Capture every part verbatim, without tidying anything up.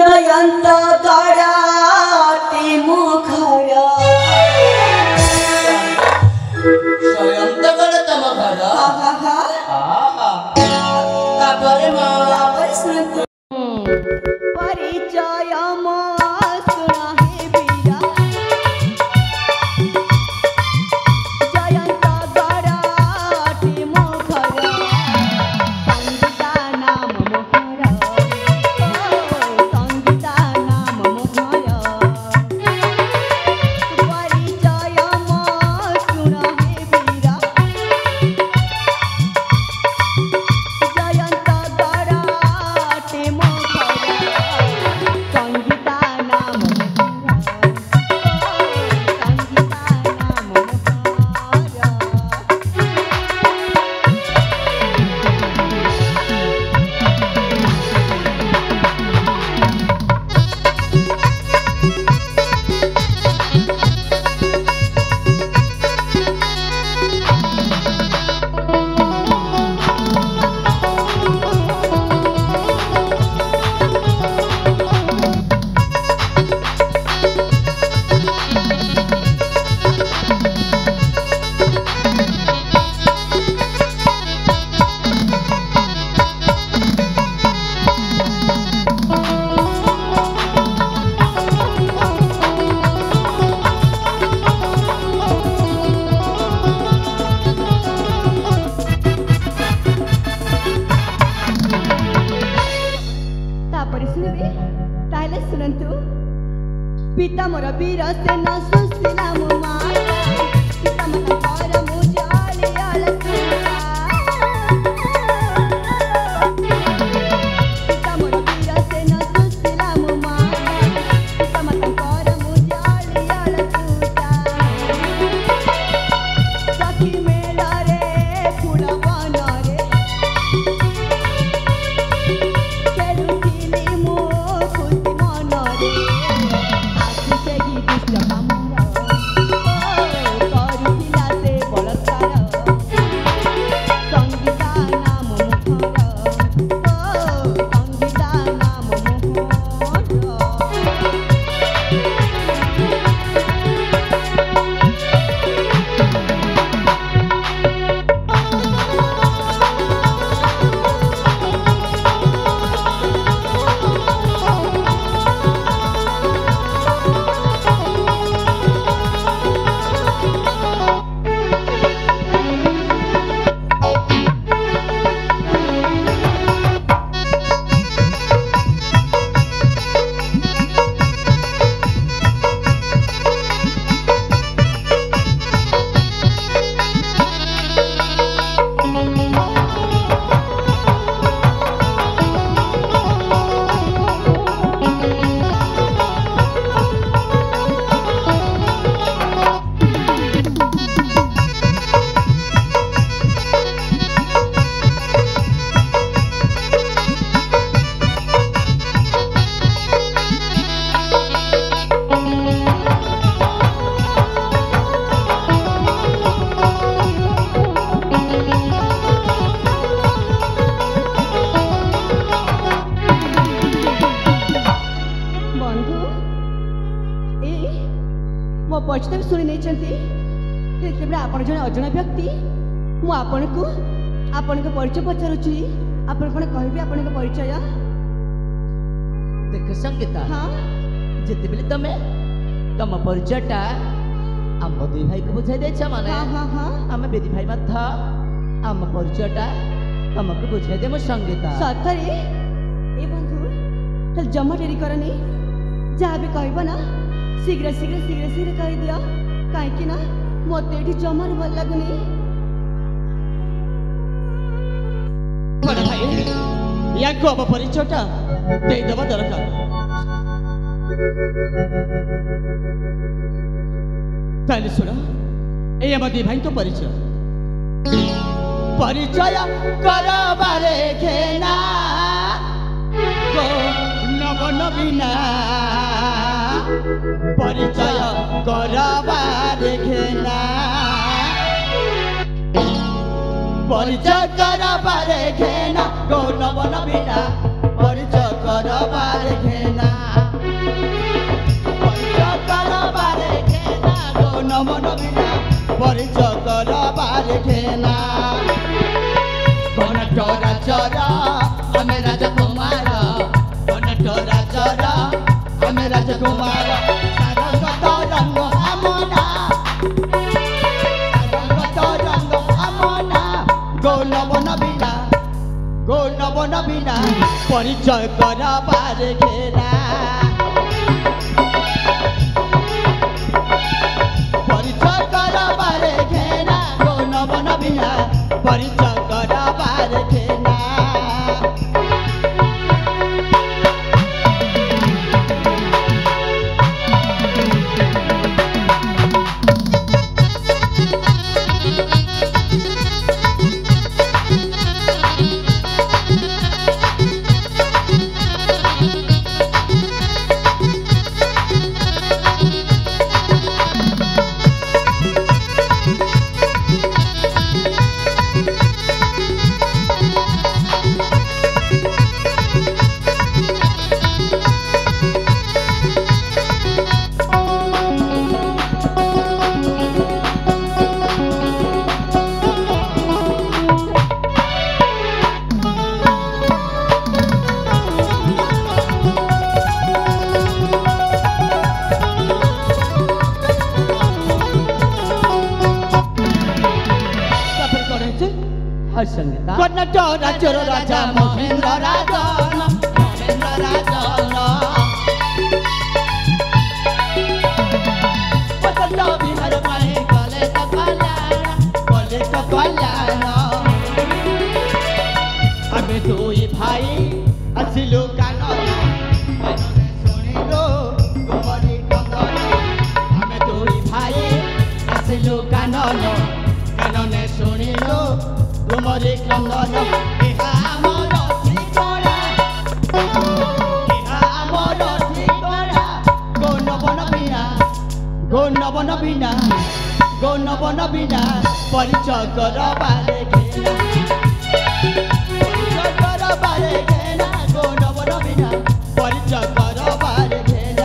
जयंत गराते मुखर जयंत गराते मुखर हा हा हा आहा तापरे मा तापरे सुन परिचय म सुना हे बीरा जयंत गराते मुखर संगीता नाम मुखर संगीता नाम मुखर परिचय म सुना हे बीरा जयंत गराते मुखर संगीता नाम मुखर संगीता नाम मुखर तापरे सुनबे ताहले सुनंतु पिता मोर वीर सेन सुशीला मो माता पिता मन कर मु जाली अलसुता पिता मोर वीर सेन सुशीला मो माता पिता मन कर मु जाली अलसुता सखी मेला रे फूल बन रे खेलुथिली मो खुशी मन रे आखि से ही दुष्ट कामर करुथिला से बलात्कार संगीता नाम मुखर संगीता नाम मुखर बंधु ए मो पछते सुनी नहीं चंती तेबे आपण जने अजଣା व्यक्ति मु आपण को आपण को परिचय पचारुची आपण कोन कहबे आपण को परिचय देख संगीता हां जेते बेले तमे तम परिचयटा आम दुई भाई को बुझाई देछ माने हां हां हां आम बेदी भाई मथ आम परिचयटा तमको बुझाई दे मो संगीता सतरे ए बंधु चल जमा डेरी करनी जहाँ भी कहब ना शीघ्र शीघ्र शीघ्र शीघ्र कह दिया कहीं ना मत ये जमार भल लगुनि बड़ भाई या को अब परिचयटा दे देबा दरकार ताले सुनो ए हम दी भाई तो परिचय परिचय करबारे घेना को नव नवीना परिचय करबारे घेना परिचय करबारे घेना को नव नवीना परिचय करबारे घेना परिचय करबार घेना कनट राजर आमे राजकुमार कनट राजर आमे राजकुमार सारंग तरंग हमना सारंग तरंग हमना गौनव नबीना गौनव नबीना परिचय करबार घेना परिचय करबार घेना गौनव नबीना परिचय करबार घेना संगीता कनट राजर राजा महेंद्र राजन महेंद्र राजन पसंद बिहार पाए कले तो कल्याण कले तो कल्याण आमे दुई भाई आसिलु कानन कानने सुनिलो तुमरी कंदन आमे दुई भाई आसिलु कानन कानने सुनिलो तुमरे कंदन इहा मोर ठिकरा इहा मोर ठिकरा गौनव नबीना गौनव नबीना गौनव नबीना परिचय करबार घेना परिचय करबार घेना गौनव नबीना परिचय करबार घेना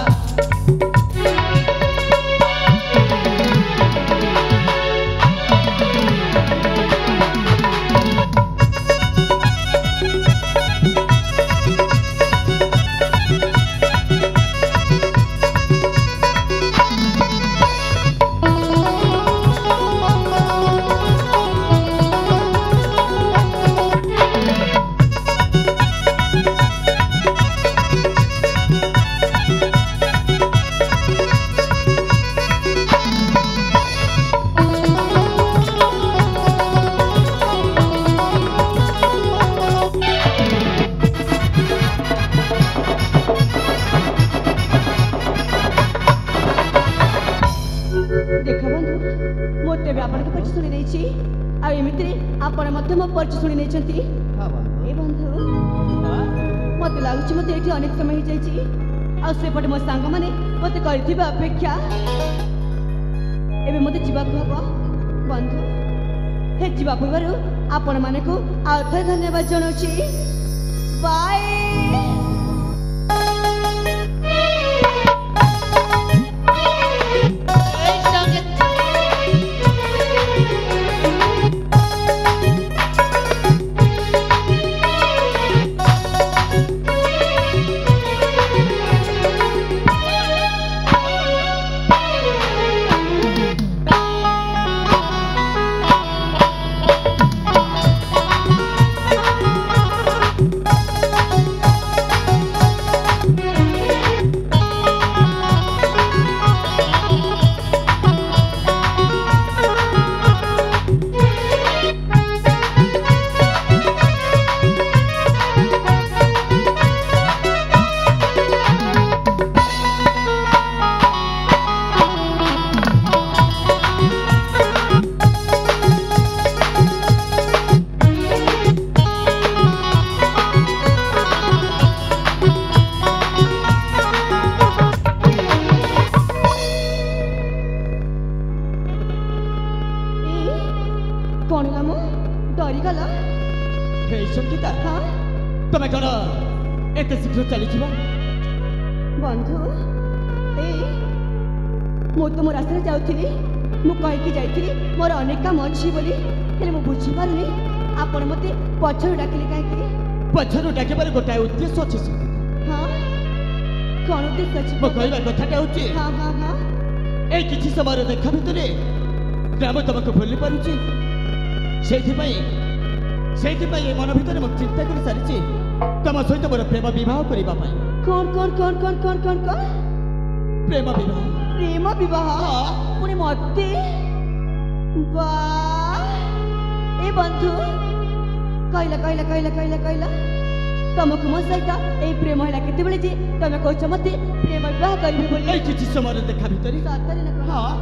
आपण मध्य मो परिचय शुणी नहीं चंती ए बंधु मते लागुची मते एठी अनेक समय हो जाईची आ सेपटे मो सांग माने मते करथिबा अपेक्षा एबे मते जीवा को हबो बंधु हे जीवा पूर्वरु आपण माने को आउथर धन्यवाद जणोची बाय तुम्हें कौन एत शीघ्र चली बंधु ए मु तुम रास्ते जाऊली ମୁଁ କହିକି ଯାଇଥିଲି ମୋର ଅନେକ କାମ ଅଛି ବୋଲି ହେଲେ ମୁଁ ବୁଝିପାରୁନି ଆପଣ ମୋତେ ପଛରୁ ଡାକିଲେ କାହିଁକି? ପଛରୁ ଡାକିବାର ଗୋଟାଏ ଉଦ୍ଦେଶ୍ୟ ଅଛି ସଙ୍ଗୀତା। ହଁ କ'ଣ ଉଦ୍ଦେଶ୍ୟ ଅଛି? ମୋ କହିବା କଥାଟା ହଉଛି ହଁ ହଁ ହଁ ଏଇ କିଛି ସମୟର ଦେଖା ଭିତରେ ଗ୍ରାମ ତମକୁ ଭୁଲି ପାରୁଛି। ସେଇଥିପାଇଁ ସେଇଥିପାଇଁ ଏ ମନ ଭିତରେ ମୁଁ ଚିନ୍ତା କରି ସାରିଛି ତମ ସହିତ ମୋର ପ୍ରେମ ବିବାହ କରିବା ପାଇଁ। କ'ଣ କ'ଣ କ'ଣ କ'ଣ କ'ଣ କ'ଣ କ'ଣ ପ୍ରେମ ବିବାହ? ପ୍ରେମ ବିବାହ ପୁଣି ମତେ? ବାଃ ଏ ବନ୍ଧୁ କହିଲା କହିଲା କହିଲା କହିଲା କହିଲା ତମକୁ ମୋ ସହିତ ଏଇ ପ୍ରେମ ହେଲା କେତେବେଳେ ଯେ ତମେ କହୁଛ ମତେ ପ୍ରେମ ବିବାହ କରିବି ବୋଲି? ଏଇ କିଛି ସମୟର ଦେଖା ଭିତରେ। ସତରେ ନା କ'ଣ? ହଁ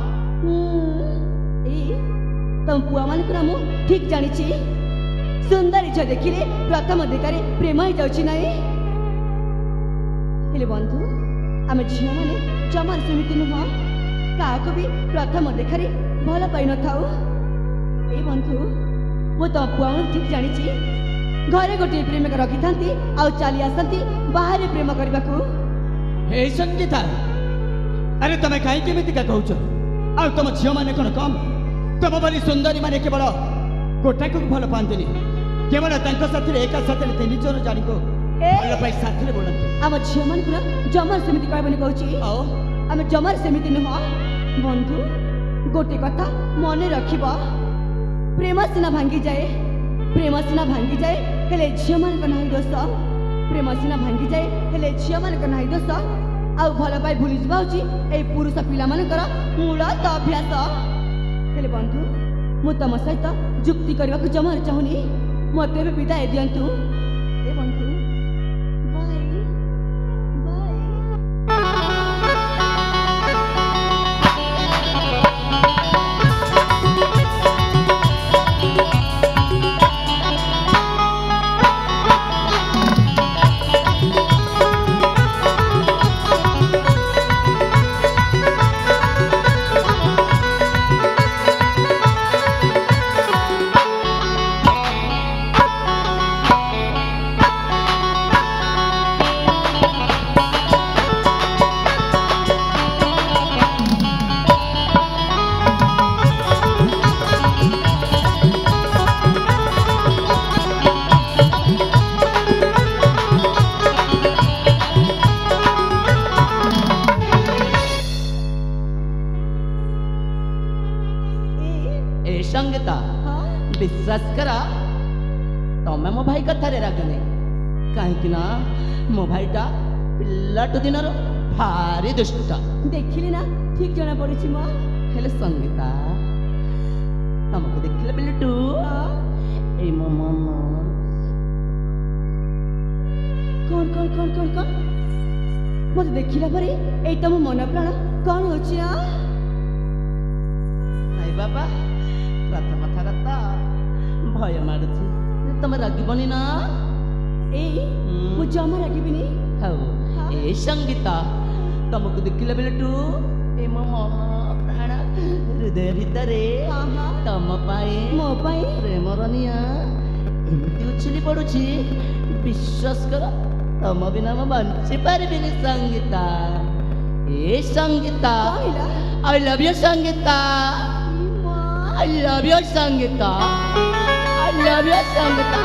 ଏଇ ତମ ପୁଅମାନଙ୍କର ମୁଁ ଠିକ୍ ଜାଣିଛି ସୁନ୍ଦରୀ ଝିଅ ଦେଖିଲେ ପ୍ରଥମ ଦେଖାରେ ପ୍ରେମ ହେଇଯାଉଛି ନାହିଁ। ହେଲେ ବନ୍ଧୁ ଆମେ ଝିଅମାନେ ଜମାରୁ ସେମିତି ନୁହଁ, କାହାକୁ ବି ପ୍ରଥମ ଦେଖାରେ ଭଲ ପାଇନଥାଉ। ଏଇ ବନ୍ଧୁ ମୁଁ ତମ ପୁଅମାନଙ୍କୁ ଠିକ୍ ଜାଣିଛି ଘରେ ଗୋଟିଏ ପ୍ରେମିକା ରଖିଥାନ୍ତି ଆଉ ଚାଲି ଆସନ୍ତି ବାହାରେ ପ୍ରେମ କରିବାକୁ। ହେ ସଙ୍ଗୀତା, ଆରେ ତମେ କାହିଁକି ଏମିତିକା କହୁଛ? ଆଉ ତମ ଝିଅମାନେ କ'ଣ କମ୍? ତମ ଭଳି ସୁନ୍ଦରୀ ମାନେ କେବଳ ଗୋଟାକୁ ଭଲ ପାଆନ୍ତିନି, କେବଳ ତାଙ୍କ ସାଥିରେ ଏକା ସାଥିରେ ତିନି ଜଣ ଜାଣିକୁ ଭଲ ପାଇ ସାଥିରେ ବୋଲନ୍ତି। ଆମ ଝିଅମାନଙ୍କର ଜମାରୁ ସେମିତି କହିବନି କହୁଛି। ଆଉ ଆମେ ଜମାରୁ ସେମିତି ନୁହଁ ବନ୍ଧୁ। ଗୋଟେ କଥା ମନେ ରଖିବ, ପ୍ରେମ ସିନା ଭାଙ୍ଗିଯାଏ ପ୍ରେମ ସିନା ଭାଙ୍ଗିଯାଏ ହେଲେ ଝିଅମାନଙ୍କ ନାହିଁ ଦୋଷ। ପ୍ରେମ ସିନା ଭାଙ୍ଗିଯାଏ ହେଲେ ଝିଅମାନଙ୍କ ନାହିଁ ଦୋଷ। ଆଉ ଭଲ ପାଇ ଭୁଲିଯିବା ହେଉଛି ଏଇ ପୁରୁଷ ପିଲାମାନଙ୍କର ମୂଳ ଅଭ୍ୟାସ। ହେଲେ ବନ୍ଧୁ ମୁଁ ତମ ସହିତ ଯୁକ୍ତି କରିବାକୁ ଜମାରୁ ଚାହୁଁନି, ମୋତେ ଏବେ ବିଦାୟ ଦିଅନ୍ତୁ। ଏ ବନ୍ଧୁ ବାଏ ବାଏ। ସଙ୍ଗୀତା ବିଶ୍ୱାସ କର, ତମେ ମୋ ଭାଇ କଥାରେ ରାଗନି, କାହିଁକି ନା ମୋ ଭାଇଟା ପିଲାଠୁ ଦିନରୁ ଭାରି ଦୁଷ୍ଟ। ଦେଖିଲି ନା ଠିକ୍ ଜଣା ପଡୁଛି ମୋ। ହେଲେ ସଙ୍ଗୀତା, ତମକୁ ଦେଖିଲେ ପିଲାଠୁ ଏଇ ମୋ ମନ କ'ଣ କ'ଣ କ'ଣ କ'ଣ କ'ଣ ମତେ ଦେଖିଲା ପରେ ଏଇ ତମ ମନ ପ୍ରାଣ କ'ଣ ହଉଛି? ଆଇ ବାବା, ପ୍ରଥମ ଥର ତ ଭୟ ମାଡୁଛି, ତମେ ରାଗିବନି ନା? ଏଇ ମୁଁ ଜମା ରାଗିବିନି। ହଉ ଏ ସଙ୍ଗୀତା, ତମକୁ ଦେଖିଲା ବେଳଠୁ ଏ ମୋ ମନ ପ୍ରାଣ ହୃଦୟ ଭିତରେ ତମ ପାଇଁ ମୋ ପାଇଁ ପ୍ରେମର ନିଆଁ ଏମିତି ଉଛୁଲି ପଡୁଛି, ବିଶ୍ୱାସ କର ତମ ବିନା ମୁଁ ବଞ୍ଚି ପାରିବିନି ସଙ୍ଗୀତା। ଏ Sangita, I love you Sangita, I love you, Sangita. I love you, Sangita.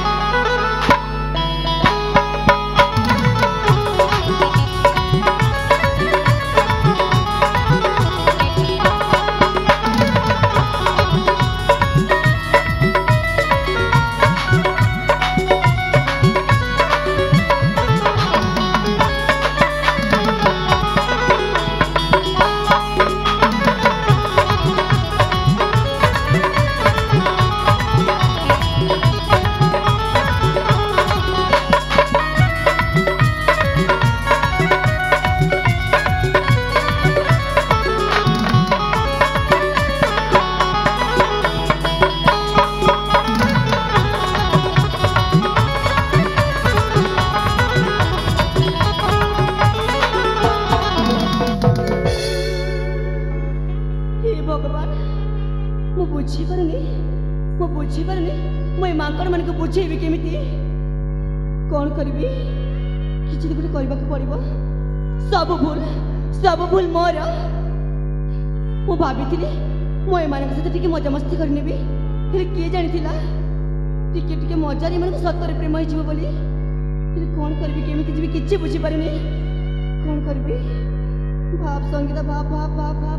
बुझेबी केमिति कौन करिबी किछि गोटे करबा को पड़िबो सब भूल सब भूल मोर मु भाबिथिली ମୁଁ ଏମାନଙ୍କ ସହିତ ଟିକେ ମଜାମସ୍ତି କରିନେବି। ହେଲେ କିଏ ଜାଣିଥିଲା ଟିକେ ଟିକେ ମଜାରେ ଏମାନଙ୍କୁ ସତରେ ପ୍ରେମ ହେଇଯିବ ବୋଲି। ହେଲେ କ'ଣ କରିବି, କେମିତି ଯିବି କିଛି ବୁଝିପାରୁନି। କ'ଣ କରିବି? ଭାବ ସଙ୍ଗୀତା, ଭାବ ଭାବ ଭାବ ଭାବ।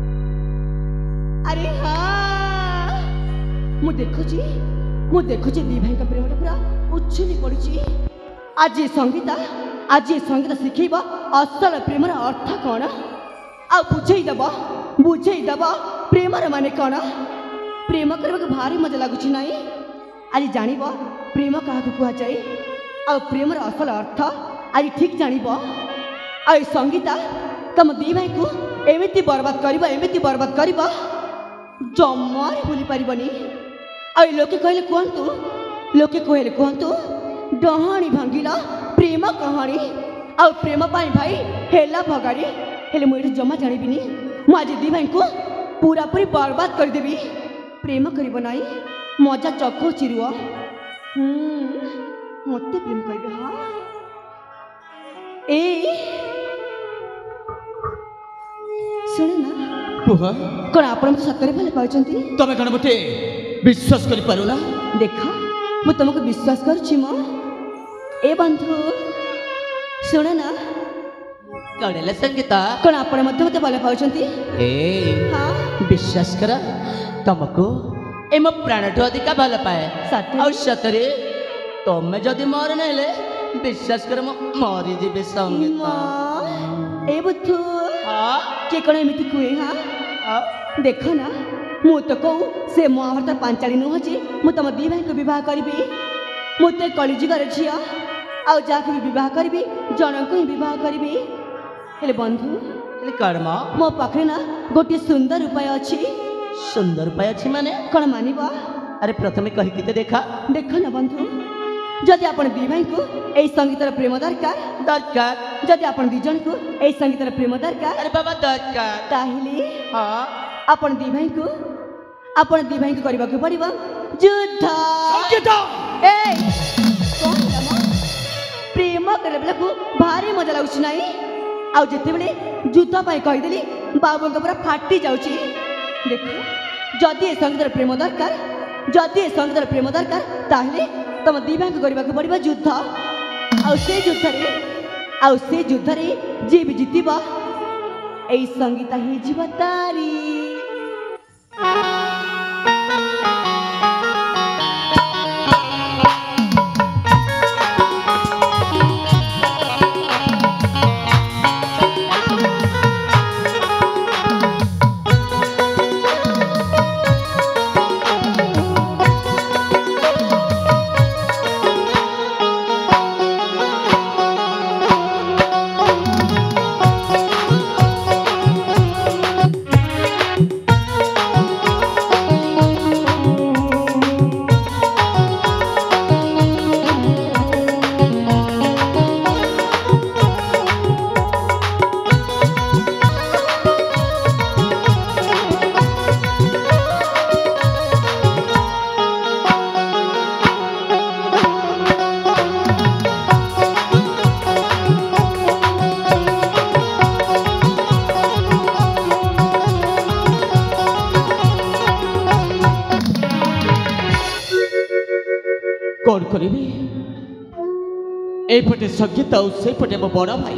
ଆରେ ହଁ, ମୁଁ ଦେଖୁଛି ମୁଁ ଦେଖୁଛି ଦି ଭାଇଙ୍କ ପ୍ରେମଟା ପୁରା ଉଛୁଲି ପଡୁଛି। ଆଜି ସଙ୍ଗୀତା ଆଜି ସଙ୍ଗୀତା ଶିଖେଇବ ଅସଲ ପ୍ରେମର ଅର୍ଥ କ'ଣ, ଆଉ ବୁଝେଇଦେବ ବୁଝେଇଦେବ ପ୍ରେମର ମାନେ କ'ଣ। ପ୍ରେମ କରିବାକୁ ଭାରି ମଜା ଲାଗୁଛି ନାହିଁ? ଆଜି ଜାଣିବ ପ୍ରେମ କାହାକୁ କୁହାଯାଏ, ଆଉ ପ୍ରେମର ଅସଲ ଅର୍ଥ ଆଜି ଠିକ୍ ଜାଣିବ। ଆଉ ଏ ସଙ୍ଗୀତା ତମ ଦି ଭାଇଙ୍କୁ ଏମିତି ବର୍ବାଦ କରିବ ଏମିତି ବର୍ବାଦ କରିବ ଜମାରେ ଭୁଲି ପାରିବନି। ଆଉ ଲୋକେ କହିଲେ କୁହନ୍ତୁ ଲୋକେ କହିଲେ କୁହନ୍ତୁ ଡହାଣୀ ଭାଙ୍ଗିଲ ପ୍ରେମ କହାଣୀ, ଆଉ ପ୍ରେମ ପାଇଁ ଭାଇ ହେଲା ଭଗାଡ଼ି। ହେଲେ ମୁଁ ଏଠି ଜମା ଜାଣିବିନି। ମୁଁ ଆଜି ଦି ଭାଇଙ୍କୁ ପୁରାପୁରି ବର୍ବାଦ କରିଦେବି। ପ୍ରେମ କରିବ ନାହିଁ, ମଜା ଚକଉଛି ରୁହ। ମୋତେ ପ୍ରେମ କରିବେ? ହଁ, ଏଇ ଶୁଣେ ନା, କୁହ। କ'ଣ ଆପଣ ମୋତେ ସତରେ ଭଲ ପାଉଛନ୍ତି? ତମେ କ'ଣ ମୋତେ ବିଶ୍ୱାସ କରିପାରୁନା? ଦେଖ, ମୁଁ ତମକୁ ବିଶ୍ୱାସ କରୁଛି ମ। ଏ ବନ୍ଧୁ ଶୁଣ ନା, କ'ଣ ହେଲା ସଙ୍ଗୀତା? କ'ଣ ଆପଣ ମଧ୍ୟ ମୋତେ ଭଲ ପାଉଛନ୍ତି? ଏ ହଁ, ବିଶ୍ୱାସ କର, ତମକୁ ଏ ମୋ ପ୍ରାଣଠୁ ଅଧିକା ଭଲ ପାଏ। ସତରେ? ଆଉ ସତରେ ତମେ ଯଦି ମୋର ନେଲେ ବିଶ୍ୱାସ କର ମୁଁ ମରିଯିବି ସଙ୍ଗୀତା। ଏ ବୁଦ୍ଧୁ ହଁ, କିଏ କ'ଣ ଏମିତି କୁହେ? ହଁ, ଆଉ ଦେଖ ନା, ମୁଁ ତ କହୁ ସେ ମହାଭାରତ ପାଞ୍ଚାଳି ନୁହଁ ଯେ ମୁଁ ତମ ଦି ଭାଇଙ୍କୁ ବିବାହ କରିବି। ମୁଁ ତ କଳିଯୁଗର ଝିଅ, ଆଉ ଯାହାକୁ ବି ବିବାହ କରିବି ଜଣଙ୍କୁ ହିଁ ବିବାହ କରିବି। ହେଲେ ବନ୍ଧୁ, ହେଲେ କ'ଣ ମ? ମୋ ପାଖରେ ନା ଗୋଟିଏ ସୁନ୍ଦର ଉପାୟ ଅଛି। ସୁନ୍ଦର ଉପାୟ ଅଛି ମାନେ? କ'ଣ ମାନିବ? ଆରେ ପ୍ରଥମେ କହିକି ତ ଦେଖା। ଦେଖ ନା ବନ୍ଧୁ, ଯଦି ଆପଣ ଦି ଭାଇଙ୍କୁ ଏଇ ସଙ୍ଗୀତର ପ୍ରେମ ଦରକାର, ଦରକାର। ଯଦି ଆପଣ ଦି ଜଣଙ୍କୁ ଏଇ ସଙ୍ଗୀତର ପ୍ରେମ ଦରକାର, ଆରେ ବାବା ଦରକାର। ତାହେଲେ ହଁ, ଆପଣ ଦି ଭାଇଙ୍କୁ ଆପଣ ଦି ଭାଇଙ୍କୁ କରିବାକୁ ପଡ଼ିବ ଯୁଦ୍ଧ। ସଙ୍ଗୀତା! ଏଇ କ'ଣ ହେଲା ମ? ପ୍ରେମ କରିବା ବେଳକୁ ଭାରି ମଜା ଲାଗୁଛି ନାହିଁ? ଆଉ ଯେତେବେଳେ ଯୁଦ୍ଧ ପାଇଁ କହିଦେଲି ବାବୁଙ୍କ ପୁରା ଫାଟି ଯାଉଛି। ଦେଖ, ଯଦି ଏ ସଙ୍ଗୀତର ପ୍ରେମ ଦରକାର ଯଦି ଏ ସଙ୍ଗୀତର ପ୍ରେମ ଦରକାର ତାହେଲେ ତମ ଦି ଭାଇଙ୍କୁ କରିବାକୁ ପଡ଼ିବ ଯୁଦ୍ଧ। ଆଉ ସେ ଯୁଦ୍ଧରେ ଆଉ ସେ ଯୁଦ୍ଧରେ ଯିଏ ବି ଜିତିବ ଏଇ ସଙ୍ଗୀତା ହେଇଯିବ ତାରି। କ'ଣ କରିବି? ଏପଟେ ସଙ୍ଗୀତା ଆଉ ସେପଟେ ମୋ ବଡ଼ ଭାଇ।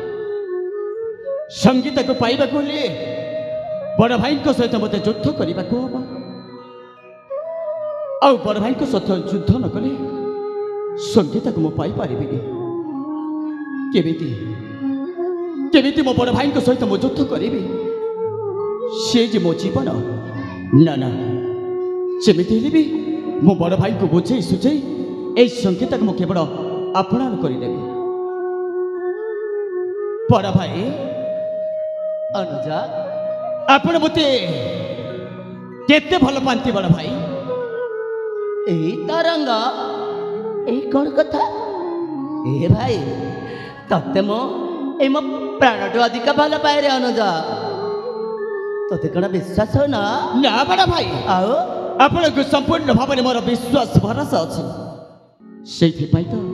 ସଙ୍ଗୀତାକୁ ପାଇବାକୁ ହେଲେ ବଡ଼ ଭାଇଙ୍କ ସହିତ ମୋତେ ଯୁଦ୍ଧ କରିବାକୁ ହବ। ଆଉ ବଡ଼ ଭାଇଙ୍କ ସହିତ ଯୁଦ୍ଧ ନ କଲେ ସଙ୍ଗୀତାକୁ ମୁଁ ପାଇପାରିବିନି। କେମିତି କେମିତି ମୋ ବଡ଼ ଭାଇଙ୍କ ସହିତ ମୁଁ ଯୁଦ୍ଧ କରିବି? ସେ ଯେ ମୋ ଜୀବନ। ନା ନା, ସେମିତି ହେଲେ ବି ମୁଁ ବଡ଼ ଭାଇଙ୍କୁ ବୁଝେଇ ସୁଝେଇ এই ସଙ୍ଗୀତାକୁ ମୁଁ କେବଳ ଆପଣାର କରିନେବି। ବଡ଼ ଭାଇ ଅନୁଜା, ଆପଣ ମୋତେ କେତେ ଭଲ ପାଆନ୍ତି ବଡ଼ ଭାଇ? ଏଇ ତରଙ୍ଗ, ଏଇ କ'ଣ କଥା? ଏ ଭାଇ, ତତେ ମୁଁ ଏଇ ମୋ ପ୍ରାଣଠୁ ଅଧିକ ଭଲ ପାଏ ରେ ଅନୁଜା। ତତେ କ'ଣ ବିଶ୍ୱାସ ହଉ ନା? ନା ବଡ଼ ଭାଇ, ଆଉ ଆପଣଙ୍କୁ ସମ୍ପୂର୍ଣ୍ଣ ଭାବରେ ମୋର ବିଶ୍ୱାସ ଭରସା ଅଛି। ସେଇଥିପାଇଁ ତ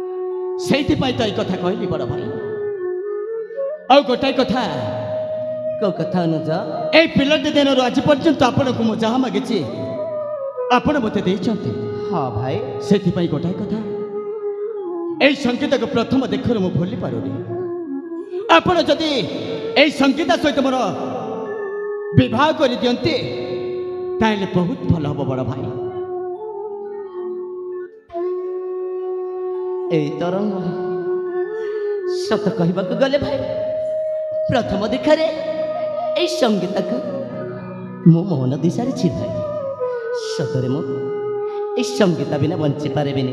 ସେଇଥିପାଇଁ ତ ଏଇ କଥା କହିଲି ବଡ଼ ଭାଇ। ଆଉ ଗୋଟାଏ କଥା କୋଉ କଥା ଅନୁଜ? এই ପିଲାଟି ଦିନରୁ ଆଜି ପର୍ଯ୍ୟନ୍ତ ଆପଣଙ୍କୁ ମୁଁ ଯାହା ମାଗିଛି ଆପଣ ମୋତେ ଦେଇଛନ୍ତି। ହଁ ଭାଇ। ସେଥିପାଇଁ ଗୋଟାଏ କଥା, এই ସଙ୍ଗୀତକୁ ପ୍ରଥମ ଦେଖରୁ ମୁଁ ଭୁଲି ପାରୁନି। ଆପଣ ଯଦି এই ସଙ୍ଗୀତ ସହିତ ମୋର ବିବାହ କରିଦିଅନ୍ତି ତାହେଲେ ବହୁତ ଭଲ ହବ ବଡ଼ ଭାଇ। ଏଇ ତରଙ୍ଗ ସତ କହିବାକୁ ଗଲେ ଭାଇ, ପ୍ରଥମ ଦେଖାରେ এই ସଙ୍ଗୀତକୁ ମୁଁ ମନ ଦେଇ ସାରିଛି ଭାଇ। ସତରେ ମୁଁ এই ସଙ୍ଗୀତ ବିନା ବଞ୍ଚି ପାରିବିନି।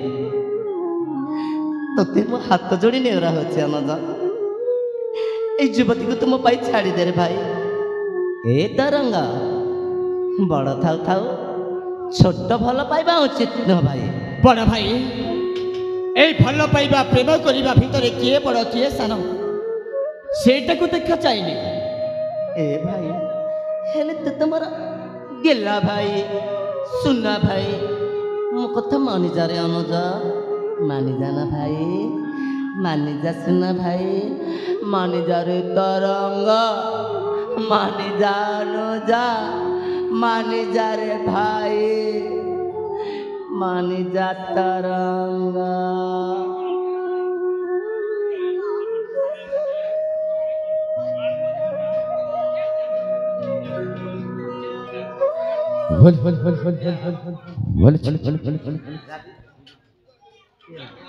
ତତେ ମୁଁ ହାତ ଯୋଡ଼ି ନେଉରା ହଉଛି ଅନୁଜ, এই ଯୁବତୀକୁ ତୁମ ପାଇଁ ଛାଡ଼ିଦେରେ ଭାଇ। ଏ ତରଙ୍ଗ ବଡ଼ ଥାଉ ଥାଉ ଛୋଟ ଭଲ ପାଇବା ଉଚିତ ନୁହଁ ଭାଇ। ବଡ଼ ଭାଇ, এই ଭଲ ପାଇବା ପ୍ରେମ କରିବା ଭିତରେ କିଏ ବଡ଼ କିଏ ସାନ ସେଇଟାକୁ ଦେଖା ଚାହିଁନି। ଏ ଭାଇ ହେଲେ ତୁ ତମର ଗେଲା ଭାଇ, ସୁନା ଭାଇ, ମୋ କଥା ମାନିଯାରେ ଅନୁଜ, ମାନିଯା ନା ଭାଇ, ମାନିଯା ସୁନା ଭାଇ, ମାନିଯାରେ ତରଙ୍ଗ, ମାନିଯା ଅନୁଜା, ମାନିଯାରେ ଭାଇ, ମାନିଯା ତରଙ୍ଗ। बोल बोल बोल बोल बोल बोल बोल बोल बोल बोल बोल